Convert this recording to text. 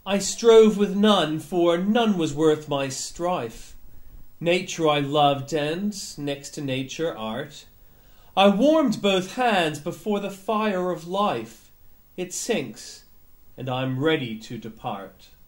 I strove with none, for none was worth my strife. Nature I loved, and, next to nature, art. I warmed both hands before the fire of life. It sinks, and I'm ready to depart.